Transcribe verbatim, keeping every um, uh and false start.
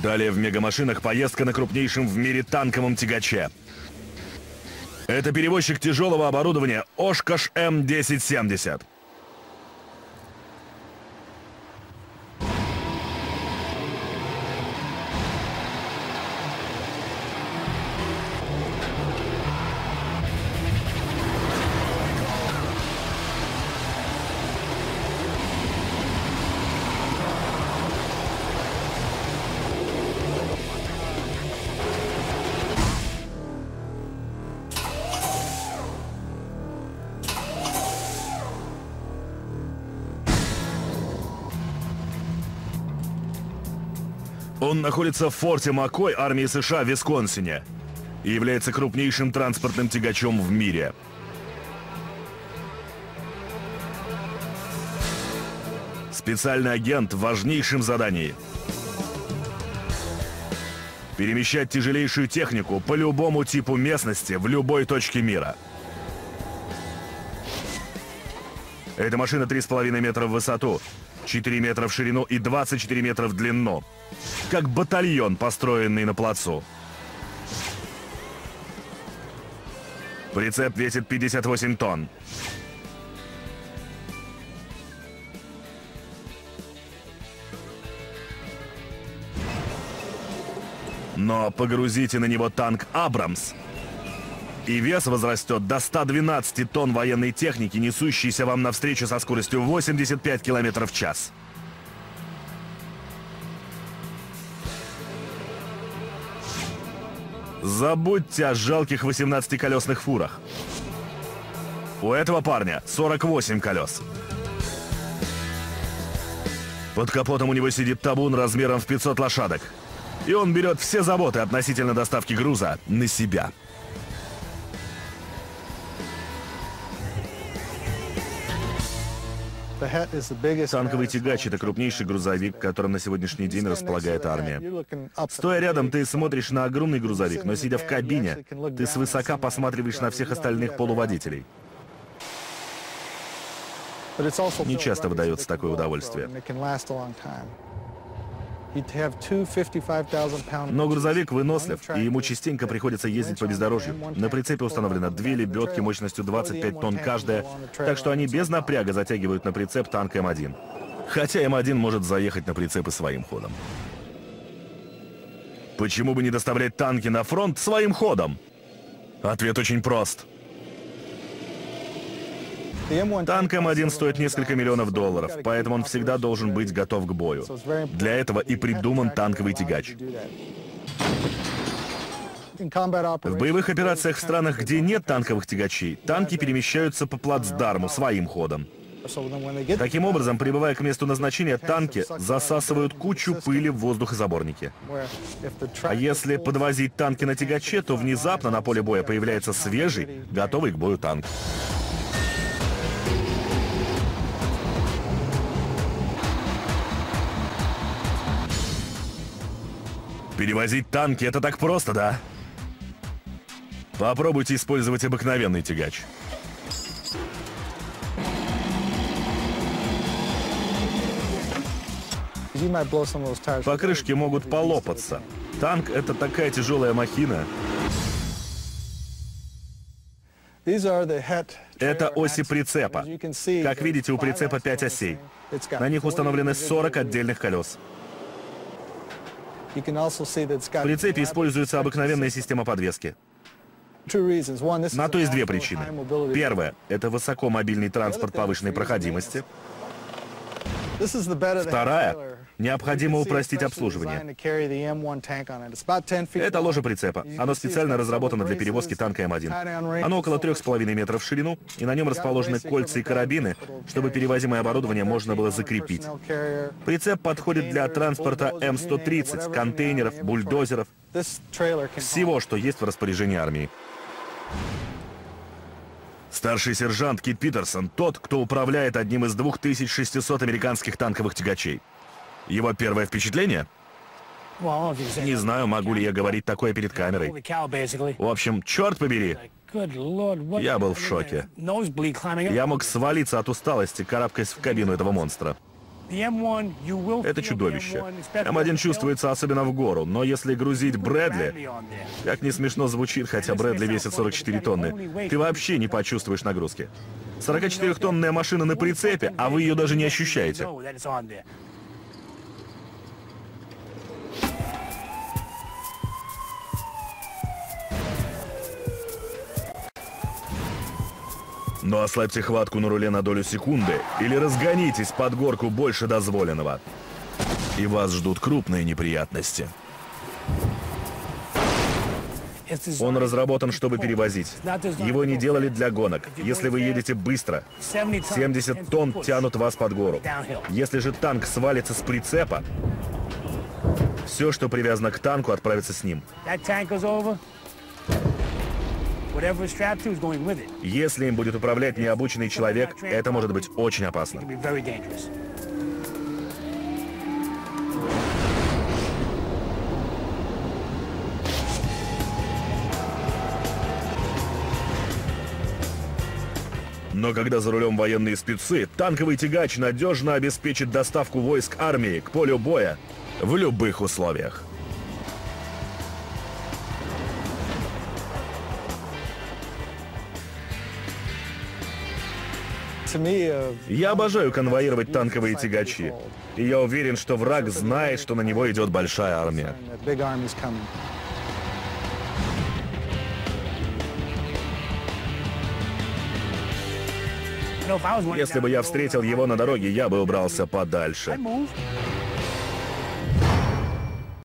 Далее в мегамашинах поездка на крупнейшем в мире танковом тягаче. Это перевозчик тяжелого оборудования Oshkosh эм десять семьдесят. Он находится в форте Маккой армии США в Висконсине и является крупнейшим транспортным тягачом в мире. Специальный агент в важнейшем задании – перемещать тяжелейшую технику по любому типу местности в любой точке мира. Эта машина три с половиной метра в высоту, четыре метра в ширину и двадцать четыре метра в длину. Как батальон, построенный на плацу. Прицеп весит пятьдесят восемь тонн. Но погрузите на него танк «Абрамс», и вес возрастет до ста двенадцати тонн военной техники, несущейся вам навстречу со скоростью восемьдесят пять километров в час. Забудьте о жалких восемнадцатиколесных фурах. У этого парня сорок восемь колес. Под капотом у него сидит табун размером в пятьсот лошадок. И он берет все заботы относительно доставки груза на себя. Танковый тягач — это крупнейший грузовик, которым на сегодняшний день располагает армия. Стоя рядом, ты смотришь на огромный грузовик, но сидя в кабине, ты свысока посматриваешь на всех остальных полуводителей. Не часто выдается такое удовольствие. Но грузовик вынослив, и ему частенько приходится ездить по бездорожью. На прицепе установлено две лебедки мощностью двадцать пять тонн каждая, так что они без напряга затягивают на прицеп танк эм один. Хотя эм один может заехать на прицеп и своим ходом. Почему бы не доставлять танки на фронт своим ходом? Ответ очень прост. Танк эм один стоит несколько миллионов долларов, поэтому он всегда должен быть готов к бою. Для этого и придуман танковый тягач. В боевых операциях в странах, где нет танковых тягачей, танки перемещаются по плацдарму своим ходом. Таким образом, прибывая к месту назначения, танки засасывают кучу пыли в воздухозаборнике. А если подвозить танки на тягаче, то внезапно на поле боя появляется свежий, готовый к бою танк. Перевозить танки — это так просто, да? Попробуйте использовать обыкновенный тягач. Покрышки могут полопаться. Танк — это такая тяжелая махина. Это оси прицепа. Как видите, у прицепа пять осей. На них установлены сорок отдельных колес. В прицепе используется обыкновенная система подвески. На то есть две причины. Первая — это высокомобильный транспорт повышенной проходимости. Вторая — необходимо упростить обслуживание. Это ложе прицепа. Оно специально разработано для перевозки танка эм один. Оно около трех с половиной метров в ширину, и на нем расположены кольца и карабины, чтобы перевозимое оборудование можно было закрепить. Прицеп подходит для транспорта эм сто тридцать, контейнеров, бульдозеров, всего, что есть в распоряжении армии. Старший сержант Кит Питерсон — тот, кто управляет одним из двух тысяч шестисот американских танковых тягачей. Его первое впечатление? Не знаю, могу ли я говорить такое перед камерой. В общем, черт побери, я был в шоке. Я мог свалиться от усталости, карабкаясь в кабину этого монстра. Это чудовище. эм один чувствуется особенно в гору, но если грузить Брэдли, как не смешно звучит, хотя Брэдли весит сорок четыре тонны, ты вообще не почувствуешь нагрузки. сорокачетырёхтонная машина на прицепе, а вы ее даже не ощущаете. Но ослабьте хватку на руле на долю секунды или разгонитесь под горку больше дозволенного. И вас ждут крупные неприятности. Он разработан, чтобы перевозить. Его не делали для гонок. Если вы едете быстро, семьдесят тонн тянут вас под гору. Если же танк свалится с прицепа, все, что привязано к танку, отправится с ним. Если им будет управлять необученный человек, это может быть очень опасно. Но когда за рулем военные спецы, танковый тягач надежно обеспечит доставку войск армии к полю боя в любых условиях. Я обожаю конвоировать танковые тягачи. И я уверен, что враг знает, что на него идет большая армия. Если бы я встретил его на дороге, я бы убрался подальше.